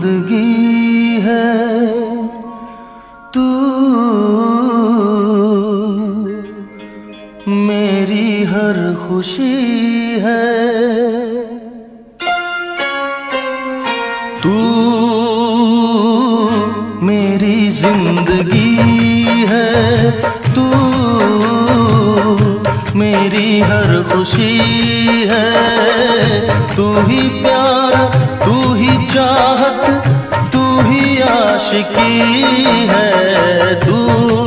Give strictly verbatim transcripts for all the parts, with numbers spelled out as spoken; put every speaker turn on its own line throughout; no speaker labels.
जिंदगी है तू मेरी हर खुशी है। तू मेरी जिंदगी है तू मेरी हर खुशी है। तू ही प्यार तू ही चाहत तू ही आशिकी है। तू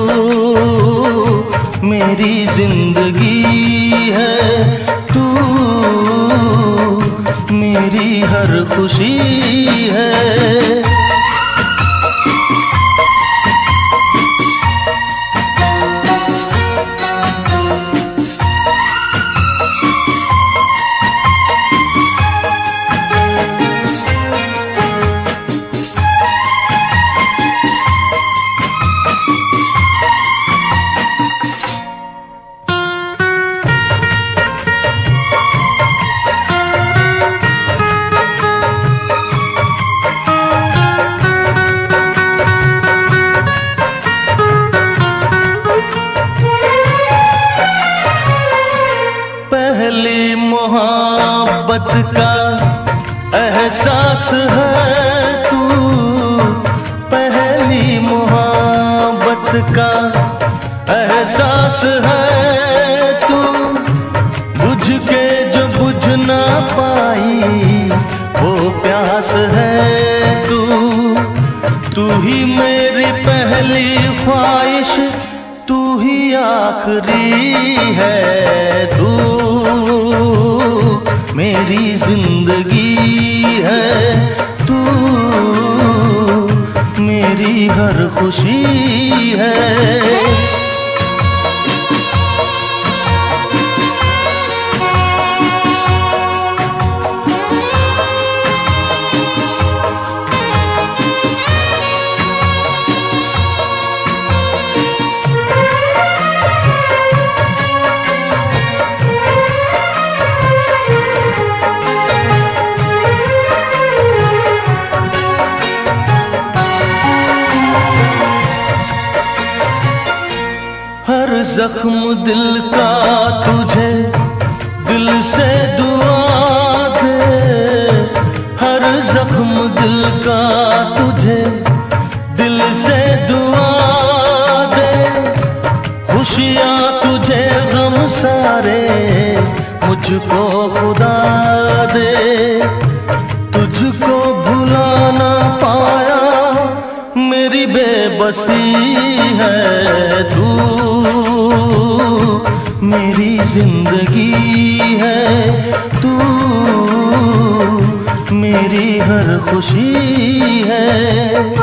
मेरी जिंदगी है तू मेरी हर खुशी है। पहली मोहब्बत का एहसास है तू। पहली मोहब्बत का एहसास है तू। बुझ के जो बुझ ना पाई वो प्यास है तू। तू ही मेरी पहली ख्वाहिश तू ही आखिरी है। तू मेरी जिंदगी है तू मेरी हर खुशी है। हर जख्म दिल का तुझे दिल से दुआ दे। हर जख्म दिल का तुझे दिल से दुआ दे। खुशियाँ तुझे गम सारे मुझको खुदा दे। तुझको भुला ना पाया मेरी बेबसी है। तू मेरी जिंदगी है तू मेरी हर खुशी है।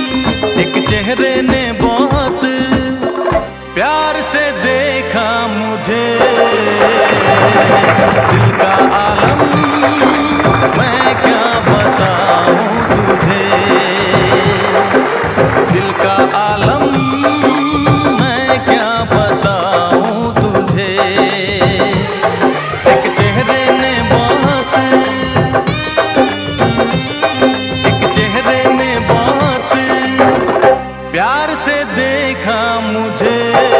चेहरे ने बहुत प्यार से देखा मुझे। मुझे दिल का आलम, मैं क्या बताऊं तुझे। दिल का आलम मैं क्या बताऊं तुझे। एक चेहरे ने बहुत एक चेहरे ने बहुत प्यार से देखा मुझे।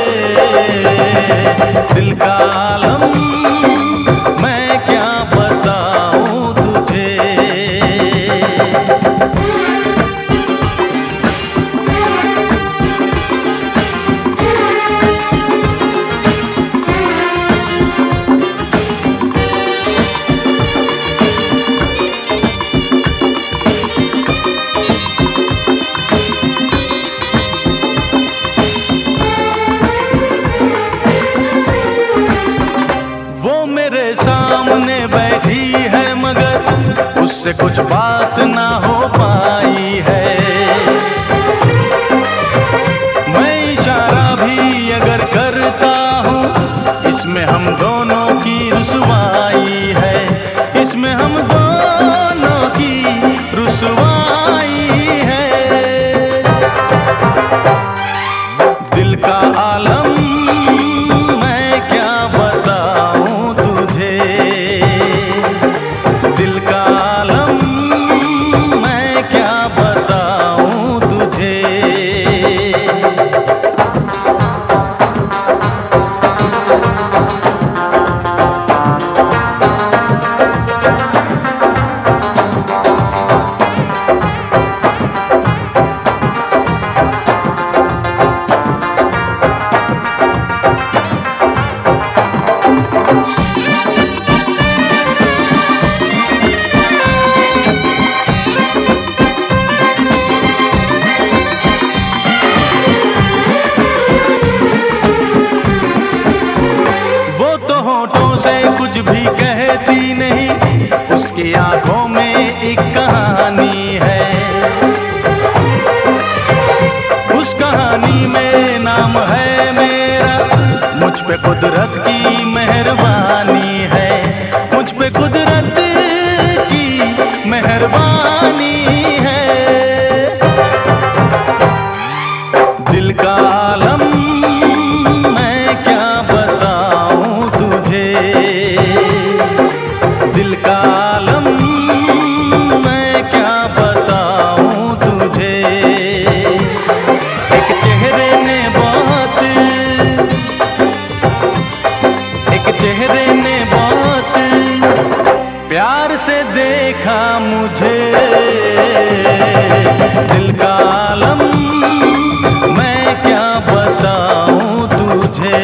दिल का आलम मैं क्या बताऊं तुझे। सामने बैठी है मगर उससे कुछ बात ना हो पाई है। मैं इशारा भी अगर करता हूँ इसमें हम दोनों की रुसवाई है। इसमें हम दोनों की रुसवाई है। दिल का आलम मैं क्या बताऊं तुझे। दिल का आलम मैं क्या बताऊं तुझे। कुछ भी कहती नहीं, उसकी आंखों में एक कहानी है। उस कहानी में नाम है मेरा, मुझ पे कुदरत की मेहरबानी है। मुझ पे कुदरत की मेहरबानी है। दिल का आलम मैं क्या बताऊं तुझे। दिल का आलम मैं क्या बताऊं तुझे। एक चेहरे ने बहुत एक चेहरे ने बहुत प्यार से देखा मुझे। दिल का आलम मैं क्या बताऊं तुझे।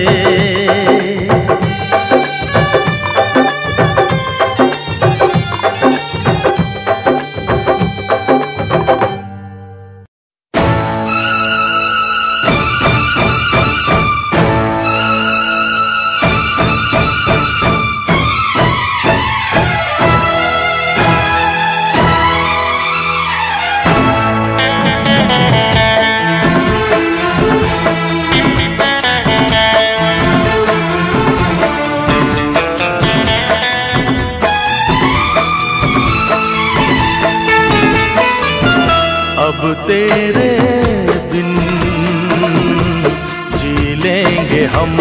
अब तेरे बिन जी लेंगे हम,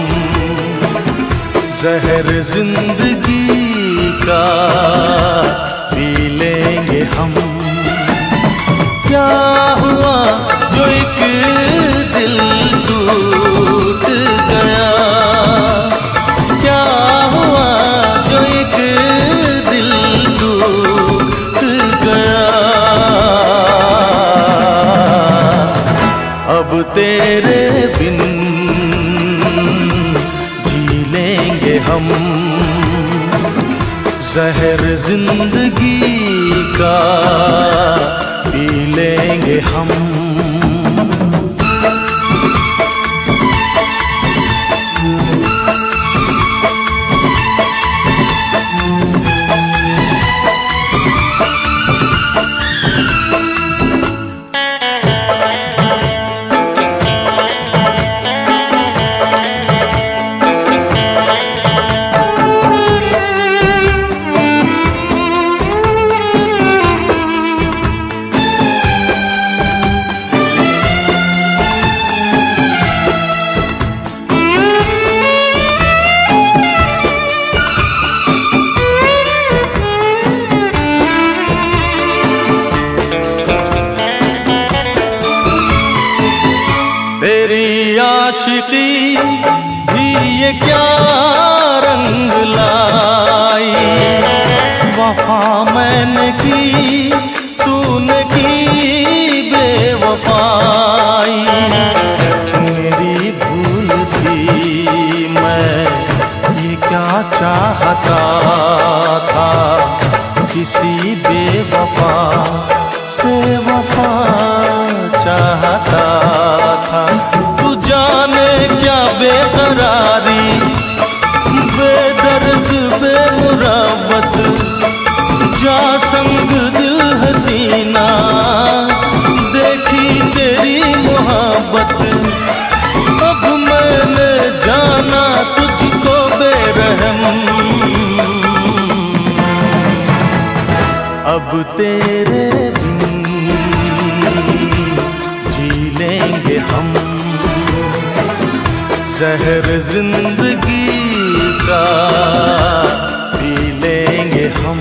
जहर जिंदगी का पी लेंगे हम। क्या हुआ जो एक दिल टूट गया। क्या हुआ जो एक दिल टूट गया। अब तेरे बिन जी लेंगे हम, जहर जिंदगी का पी लेंगे हम। ये क्या रंग लाई। वफा मैंने की तूने की बेवफाई, मेरी भूल थी मैं ये क्या चाहता था, किसी बेवफा से वफा चाहता था। तू जाने क्या बेकरारी, बेदर्द बेमुरवत, जा संग दिल हसीना, देखी तेरी मोहब्बत। अब मैंने जाना तुझको बेरहम, अब तेरे बिन जी लेंगे हम, जहर जिंदगी का पी लेंगे हम।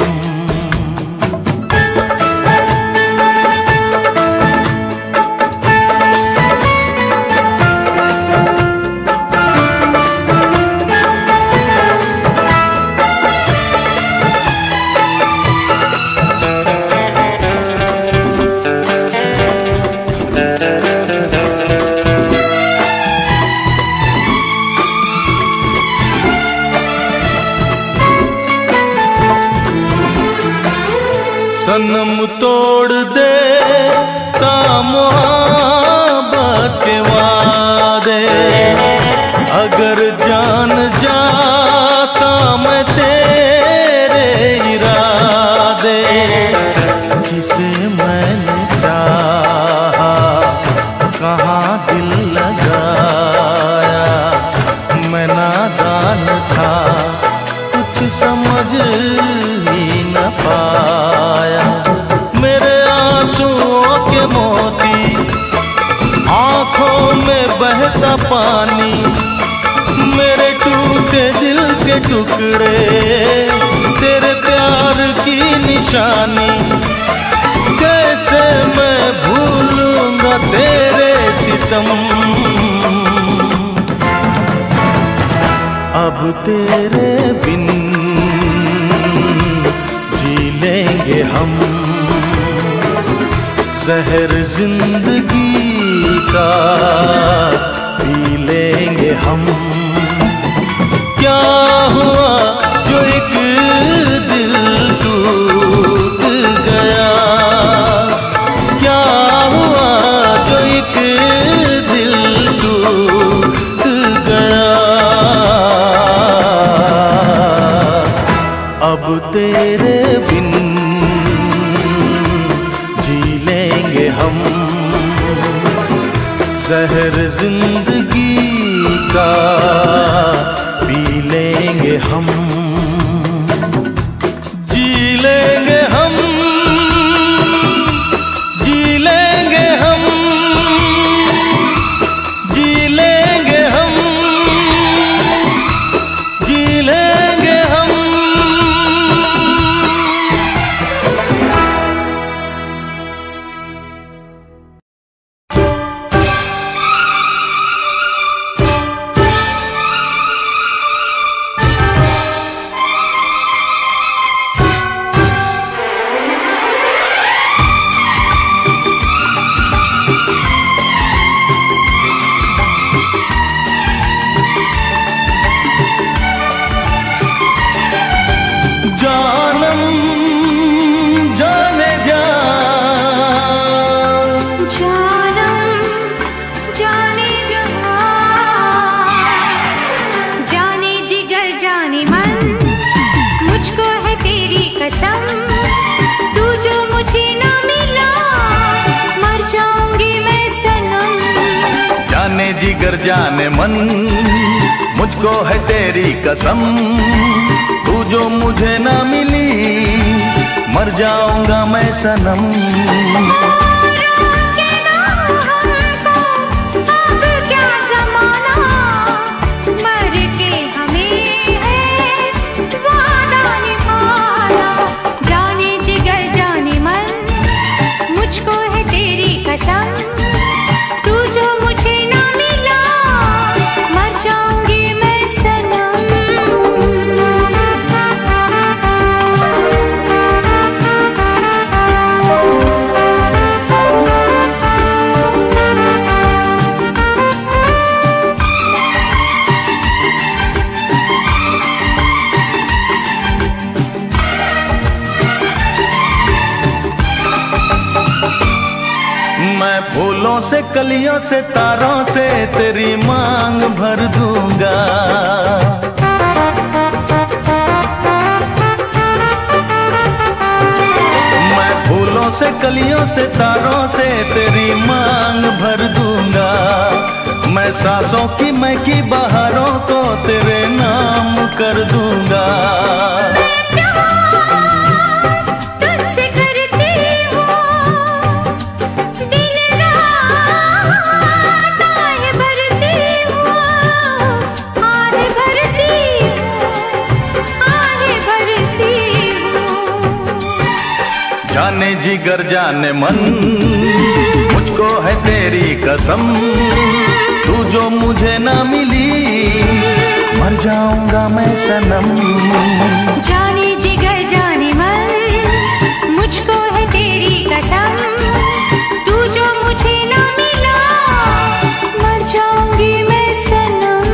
सनम तोड़ दे ता मोहब्बत के वादे, अगर जान जाता मैं तेरे इरादे। किसे मैंने चाहा कहाँ दिल लगाया, मैं नादान था कुछ समझ ही न पाया। मेरे आंसुओं के मोती, आंखों में बहता पानी, मेरे टूटे दिल के टुकड़े, तेरे प्यार की निशानी। कैसे मैं भूलूंगा तेरे सितम, अब तेरे बिन जी लेंगे हम, जहर जिंदगी का पी लेंगे हम। क्या हुआ जो एक दिल टूट गया, क्या हुआ जो एक दिल टूट गया। अब तेरे बिन जी लेंगे हम, जहर जिंदगी का पी लेंगे हम। जी लेंगे हम, जी लेंगे हम, जी लेंगे हम, जी लेंगे हम।
जिगर जाने मन, मुझको है तेरी कसम। तू जो मुझे ना मिली, मर जाऊंगा मैं सनम।
तू जो मुझे ना मिला, मर जाऊंगी मैं सनम।
से कलियों से तारों से तेरी मांग भर दूंगा। मैं फूलों से कलियों से तारों से तेरी मांग भर दूंगा। मैं सांसों की महकी बहारों को तेरे नाम कर दूंगा। जाने जिगर जाने मन मुझको है तेरी कसम, तू जो मुझे ना मिली मर जाऊंगा मैं सनम।
जाने जिगर जाने मन मुझको है तेरी कसम, तू जो मुझे ना मिला मर जाऊंगी मैं सनम।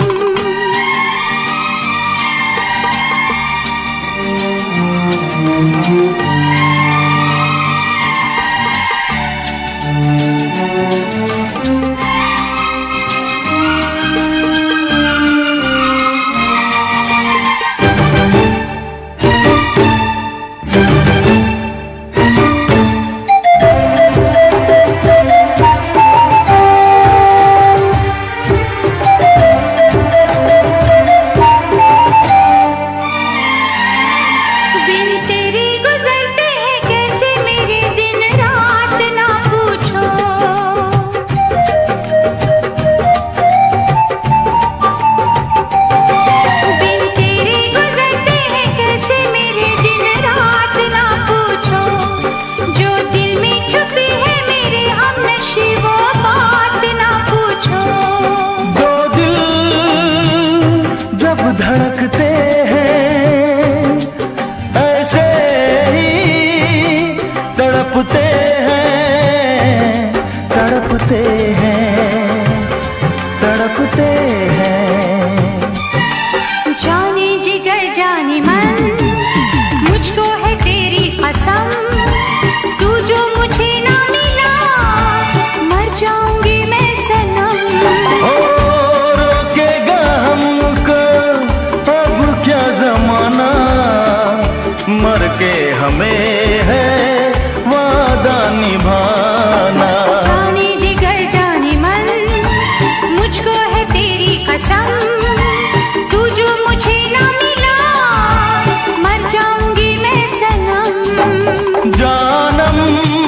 धड़कते हैं ऐसे ही तड़पते हैं, तड़पते हैं, तड़पते हैं।
जाने जिगर जाने मन मुझको है तेरी कसम, तू जो मुझे ना मिला मर जाऊंगी मैं सनम।
ओ रोकेगा हमको अब क्या जमाना, मर के हमें है वादा निभाना।
जाने जिगर जाने मन मुझको है तेरी कसम, तू जो मुझे ना मिला मर जाऊंगी मैं सनम।
जानम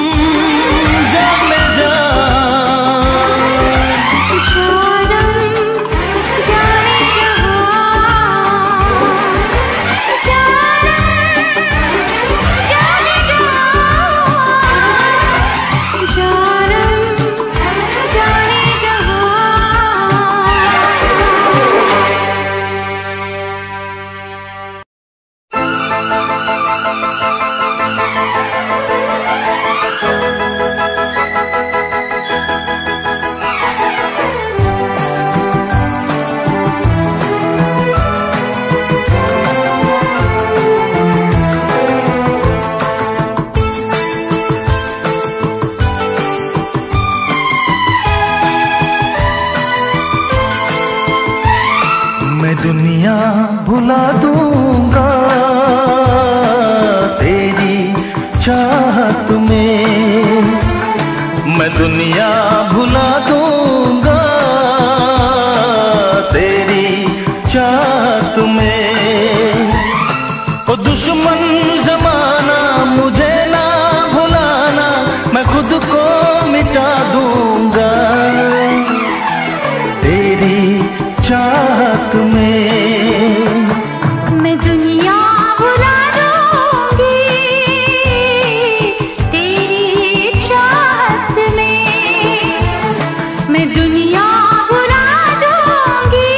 जाने जा,
जानम जाने जहां, जानम जाने जहां, जानम जाने जहां।
मैं दुनिया भुला दूंगा तेरी चाहत में, मैं दुनिया भुला दूंगा तेरी चाहत में। ओ दुश्मन जमाना मुझे ना भुलाना, मैं खुद को मिटा दूंगा तेरी चाहत में।
मैं दुनिया भुला दूंगी तेरी चाहत में, मैं दुनिया भुला दूंगी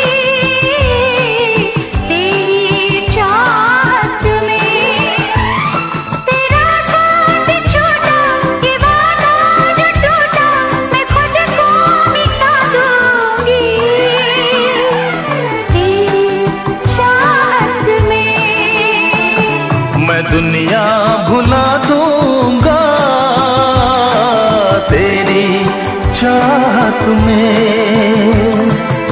तेरी चाहत में। तेरा साथ छोटा ये वादा जो टूटा, मैं खुद को मिटा दूंगी
मैं दुनिया भुला दूंगा तेरी चाहत में।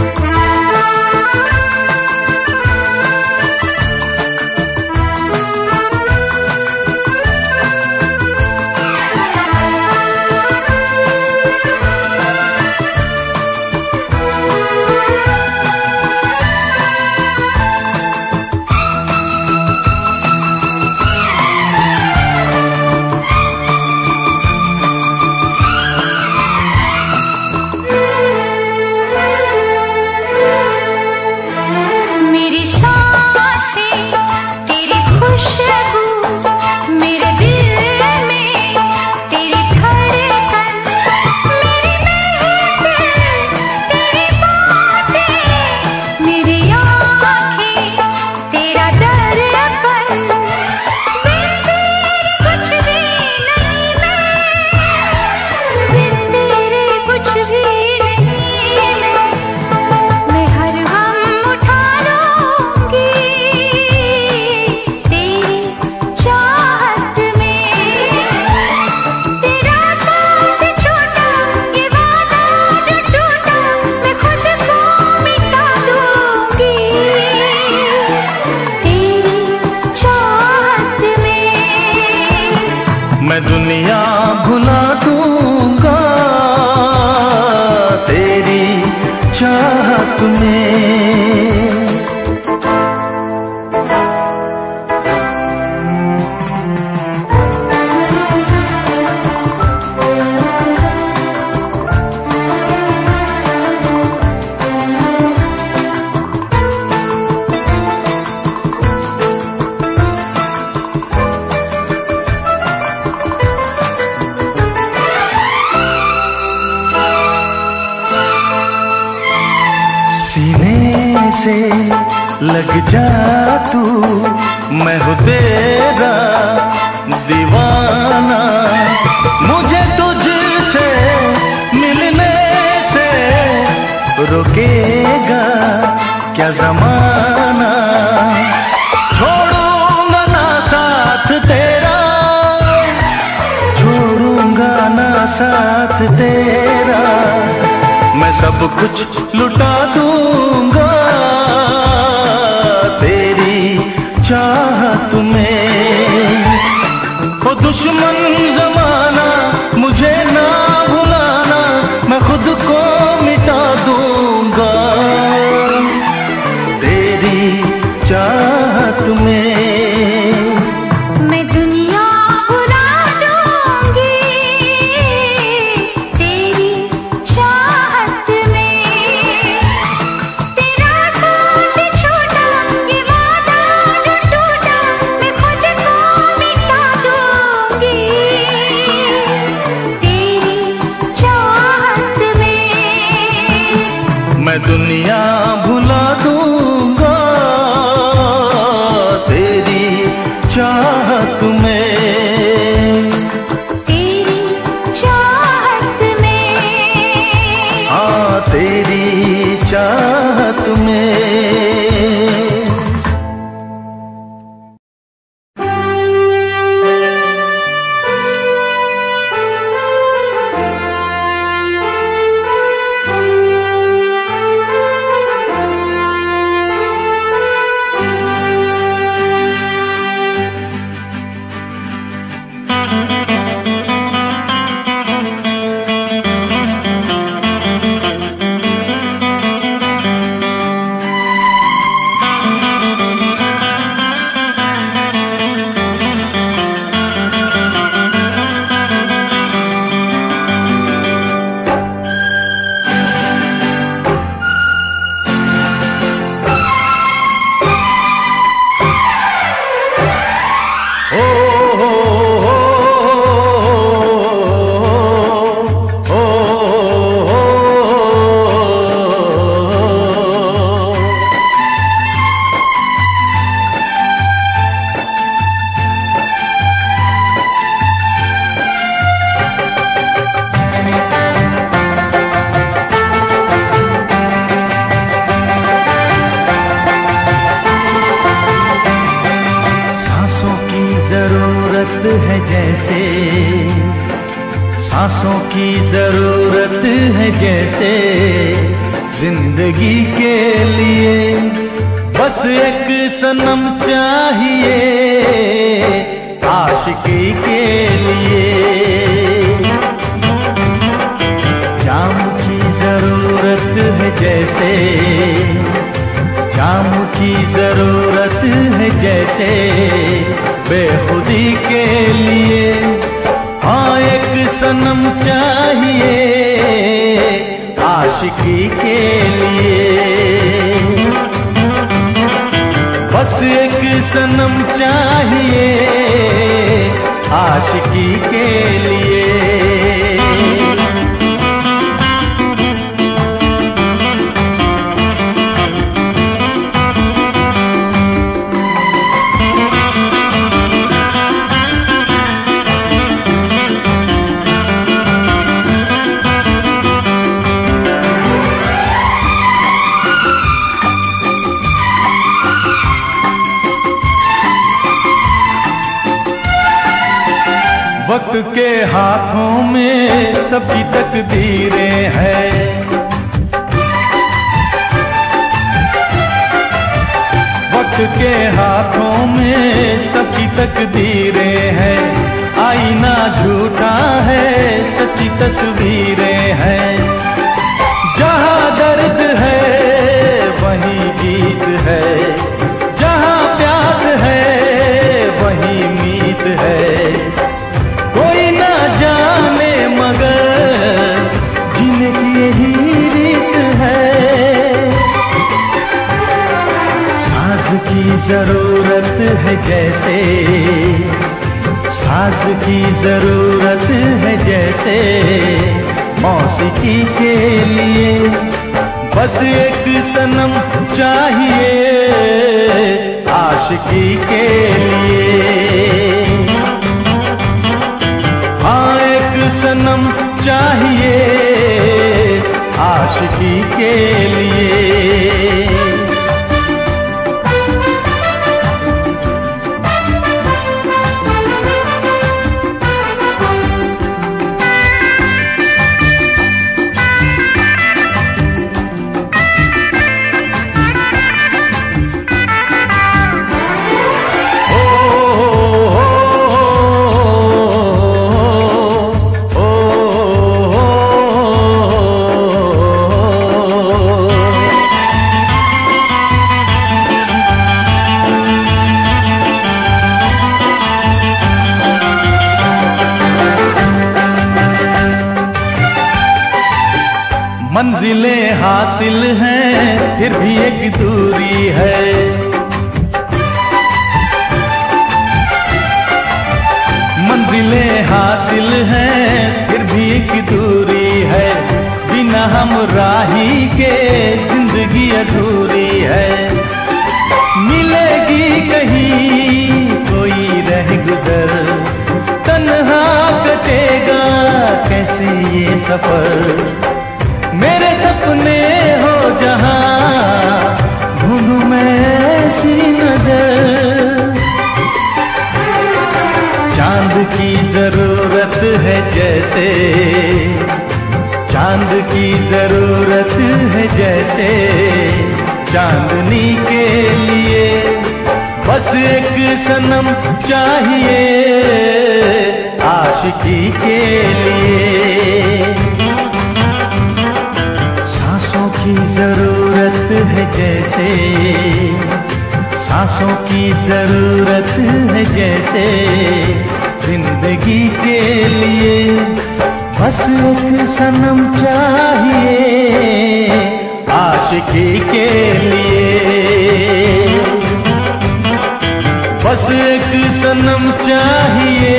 मैं दुनिया भुला दूंगा तेरी चाहत में। से लग जा तू, मैं हूँ तेरा दीवाना। मुझे तुझसे मिलने से रोकेगा क्या जमाना। छोड़ूंगा ना साथ तेरा, छोड़ूंगा ना साथ तेरा। मैं सब कुछ लुटा दूंगा तेरी चाहत में। ओ दुश्मन जमाना मुझे ना भुलाना, मैं खुद को मिटा दूंगा तेरी चाहत में।
मैं दुनिया भुला दूंगी तेरी चाहत में। तेरा साथ छोटा ये वादा जो टूटा, मैं खुद को मिटा दूंगी तेरी चाहत में।
मैं दुनिया भुला दूंगा तेरी चाहत में।
तेरी चाहत में।
हाँ तेरी चाहत में। जैसे जिंदगी के लिए बस एक सनम चाहिए आशिकी के लिए। जाम की जरूरत है जैसे, जाम की जरूरत है जैसे बेखुदी के लिए। हाँ एक सनम चाहिए आशिकी के लिए, बस एक सनम चाहिए आशिकी के लिए। वक्त के हाथों में सबकी तकदीरें हैं, वक्त के हाथों में सबकी तकदीरें हैं। आईना झूठा है सच्ची तस्वीरें हैं। जहाँ दर्द है वहीं गीत है, जहाँ प्यास है वहीं मीत है। कोई ना जाने मगर जीने की यही रीत है। सांस की जरूरत है जैसे, सांस की जरूरत है जैसे मौसीकी के लिए। बस एक सनम चाहिए आशिकी के लिए। हाँ एक सनम चाहिए आशिकी के लिए। मंजिलें हासिल हैं फिर भी एक दूरी है, मंजिलें हासिल हैं फिर भी एक दूरी है। बिना हम राही के जिंदगी अधूरी है। मिलेगी कहीं कोई रह गुजर, तन्हा कटेगा कैसे ये सफर। मेरे सपने हो जहां ढूंढूं मैं ऐसी नजर। चांद की जरूरत है जैसे, चांद की जरूरत है जैसे चांदनी के लिए। बस एक सनम चाहिए आशिकी के लिए। सांसों की जरूरत है जैसे, सांसों की जरूरत है जैसे जिंदगी के लिए। बस एक सनम चाहिए आशिकी के लिए। बस एक सनम चाहिए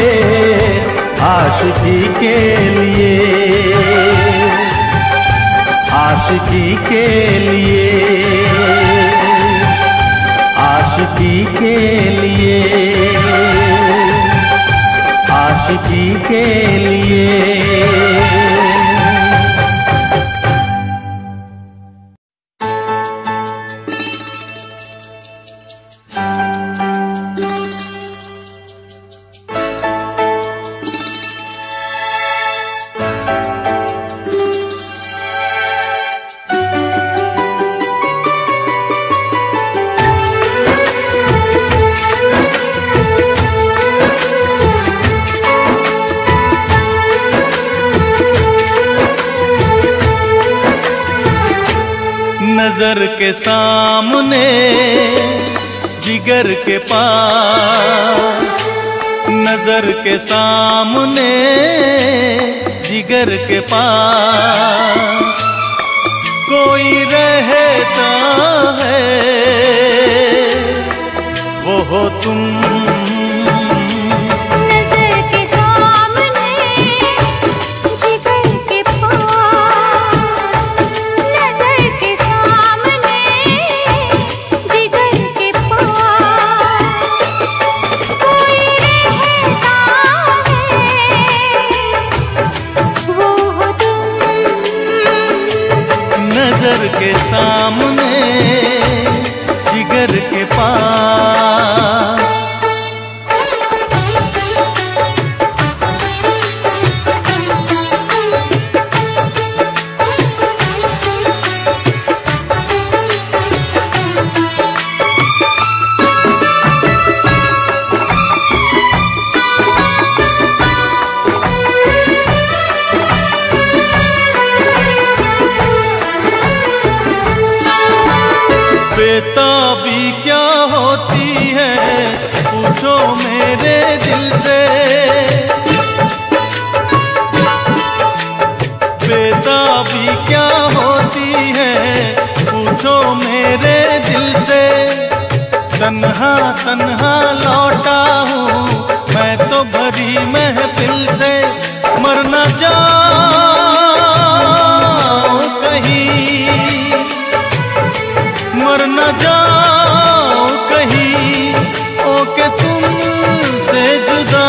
आशिकी के लिए, आशिकी के लिए, आशिकी के लिए, आशिकी के लिए। नजर के सामने जिगर के पास, नजर के सामने जिगर के पास कोई रहता है, वो हो तुम।
नजर के सामने जिगर के पास, नजर के सामने जिगर के पास कोई रहता है, वो हो तुम।
नजर के सामने जिगर के पास। बेताबी क्या होती है पूछो मेरे दिल से, बेताबी क्या होती है पूछो मेरे दिल से। तन्हा तन्हा लौटा हूँ मैं तो भरी महफिल से, मर न जाऊं कहीं, मर न जाओ कहीं ओके तुमसे जुदा।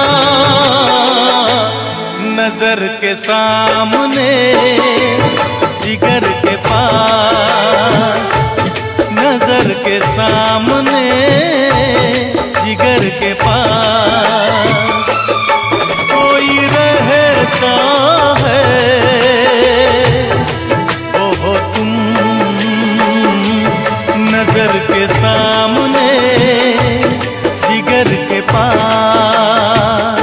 नजर के सामने जिगर के पास, नजर के सामने जिगर के पास कोई रहता है, वो हो तुम। नजर के सामने जिगर के पास।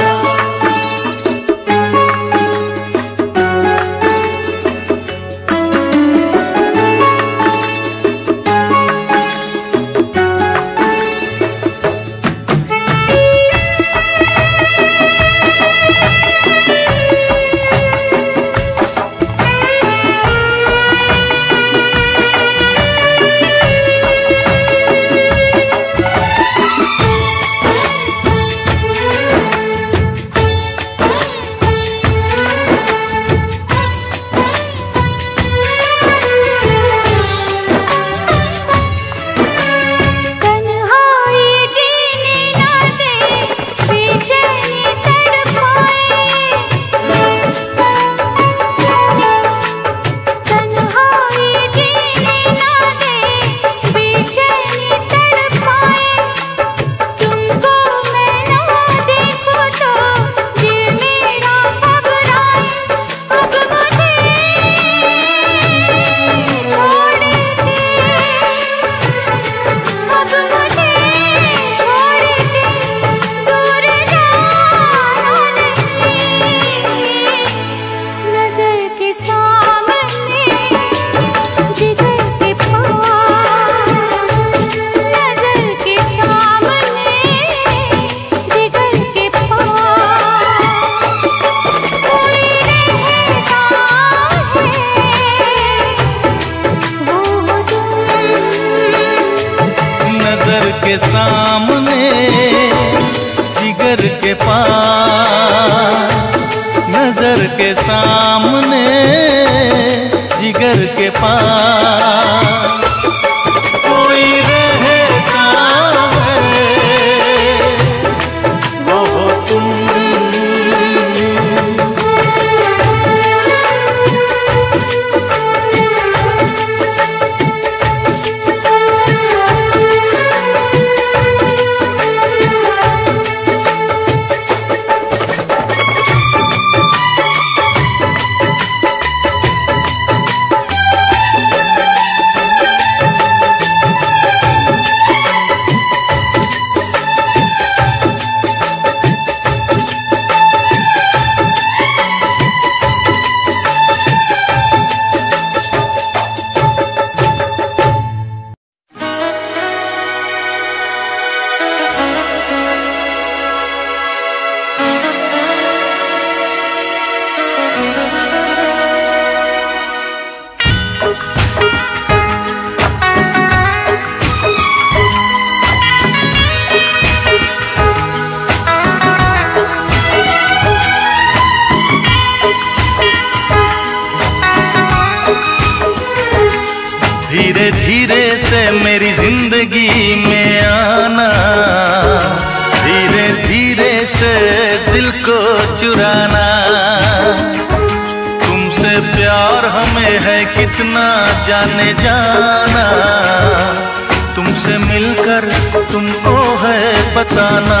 के सामने जिगर के पास, नजर के सामने जिगर के पास कोई रहता है, वो हो तुम। जिंदगी में आना, धीरे धीरे से दिल को चुराना। तुमसे प्यार हमें है कितना जाने जाना, तुमसे मिलकर तुमको है बताना।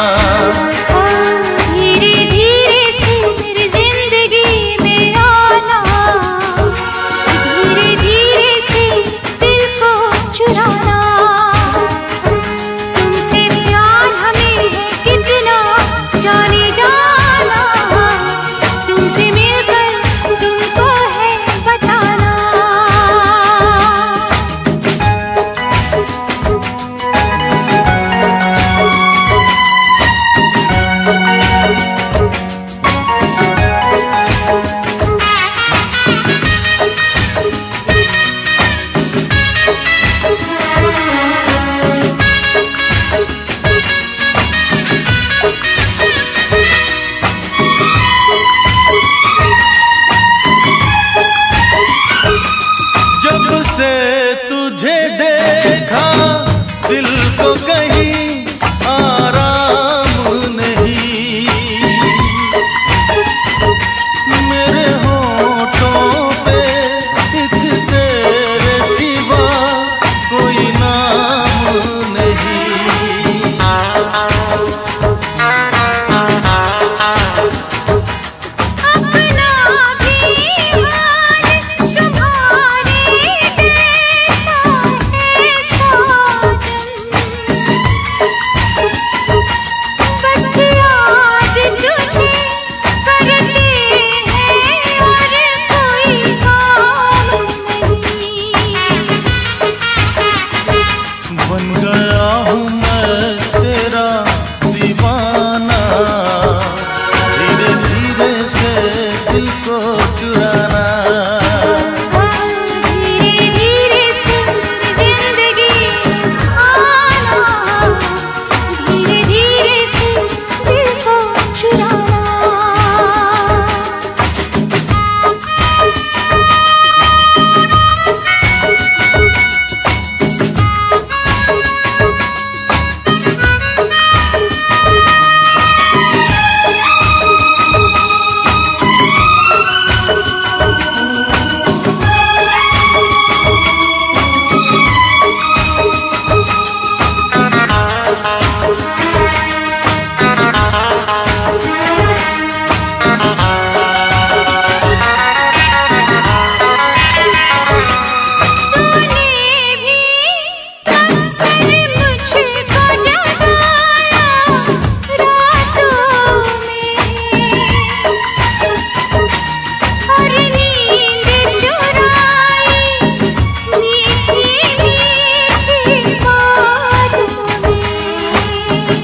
धीरे धीरे से मेरी जिंदगी में आना, धीरे धीरे से दिल को चुराना। तुमसे प्यार हमें है कितना जाने जाना, तुमसे मिलकर तुमको है बताना।
जब से तुझे देखा दिल को कहीं आराम नहीं, मेरे होठों पे एक तेरे सिवा कोई नाम नहीं।
अपना भी हाल तुम्हारे जैसा है साजन, बस याद तुझे करते हैं और कोई काम नहीं।
बन गया हूँ मैं तेरा दीवाना, धीरे धीरे से दिल को चुराना।
धीरे धीरे से जिंदगी आना, धीरे धीरे से दिल को चुराना। तूने भी अक्सर मुझको जगाया रातों में, और नींद चुराई मीठी मीठी बातों में।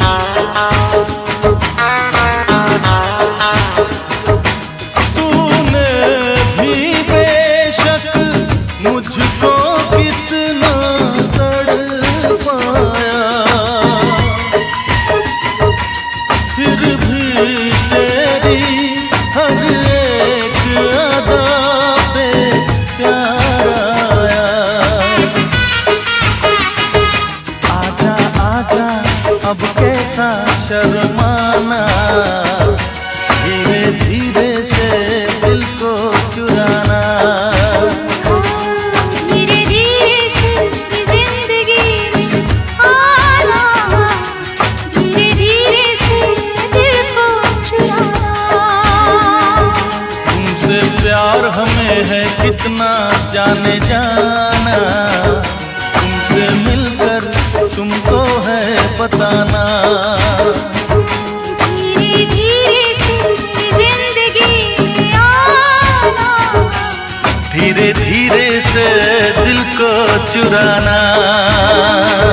तूने भी बेशक मुझको कितना तड़पाया, फिर भी तेरी हर एक अदा पे प्यार आया। आजा आजा अब कैसा शर्माना, धीरे धीरे से दिल को चुराना।
धीरे धीरे से जिंदगी में आना, धीरे धीरे से दिल को चुराना।
तुमसे प्यार हमें है कितना जाने जाना, तुमसे मिलकर तुमको है बताना।
धीरे धीरे से जिंदगी में आना,
धीरे धीरे से दिल को चुराना।